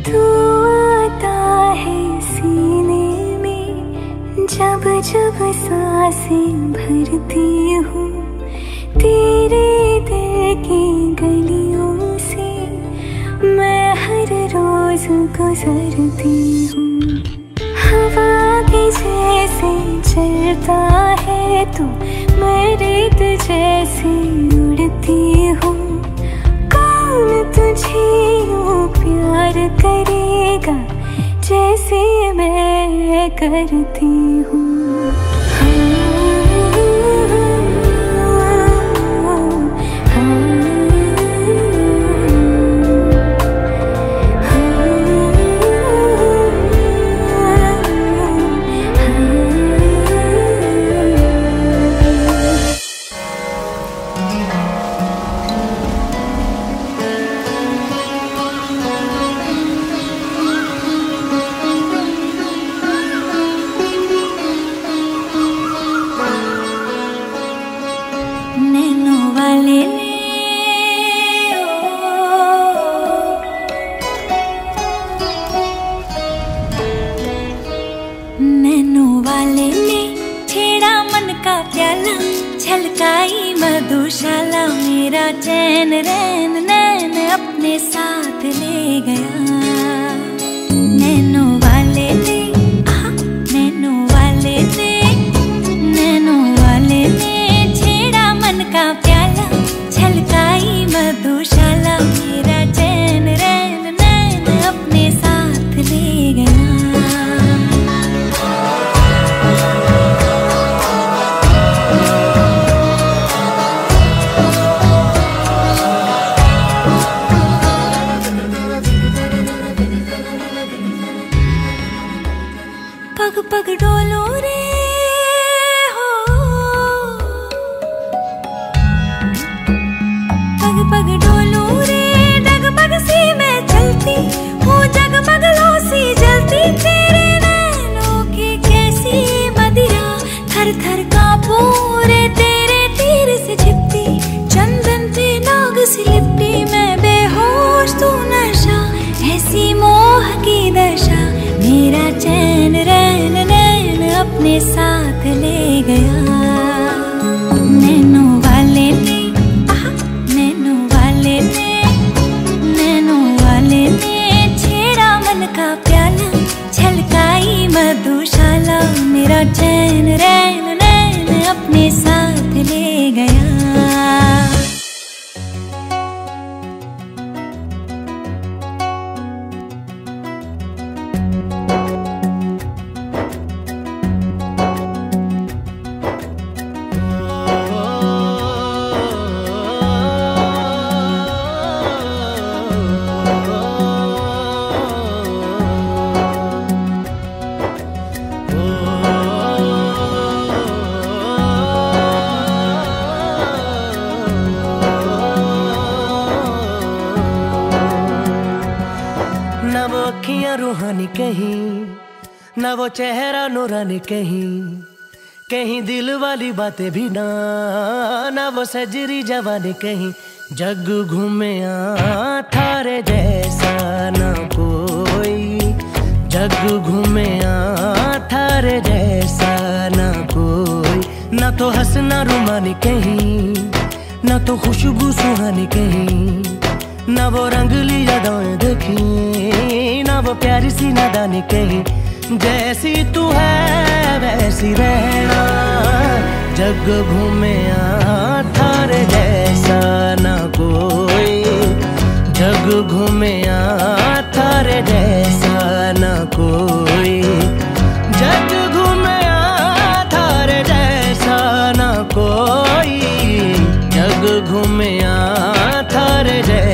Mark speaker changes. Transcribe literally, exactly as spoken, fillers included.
Speaker 1: तू आता है सीने में, जब जब सांसें भरती हूँ, तेरे दिल की गलियों से मैं हर रोज गुजरती हूँ। हवा के जैसे चलता है तू, मैं रेत जैसे उड़ती हूँ। कौन तुझे यूं प्यार करेगा जैसे मैं करती हूँ।
Speaker 2: छलकाई मधुशाला मेरा चैन रैन नैन अपने साथ ले गया। नैनों वाले ने आहा नैनों वाले ने नैनों वाले ने छेड़ा मन का प्याला, छलकाई मधुशाला मेरा चैन रैन नैन अपने साथ ले गया। पग पग डोलो रे हो, पग पग डोलो रे, डगमग सी मैं चलती हूँ, जगमग लो सी जलती तेरे नैनों की कैसी मदिरा। थर थर कांपू रे तेरे तीर से छिपती, चंदन पे नाग सी लिपटी मैं बेहोश तू नशा, ऐसी मोह की दशा मेरा चैन रैन नैन अपने साथ ले गया। नैनों वाले ने आहा नैनों वाले ने नैनों वाले ने छेड़ा मन का प्याला, छलकाई मधुशाला मेरा चैन रैन नैन अपने साथ ले गया।
Speaker 3: ना वो अखियां रूहानी कहीं, ना वो चेहरा नूरानी कहीं, कहीं दिल वाली बातें भी ना, ना वो सजरी जवानी कहीं। जग घूमे थारे जैसा ना कोई, जग घूमे थारे जैसा ना कोई। ना तो हंसना रुमानी कहीं, ना तो खुशबू सुहानी कहीं, ना वो रंगली यादें देखी, ना वो प्यारी सी नादानी कहीं। जैसी तू है वैसी रहना, जग घूमे थारे जैसा ना कोई, जग घूमे थारे जैसा ना कोई, जग घूमे थारे जैसा ना कोई, जग घूमे थारे जैसा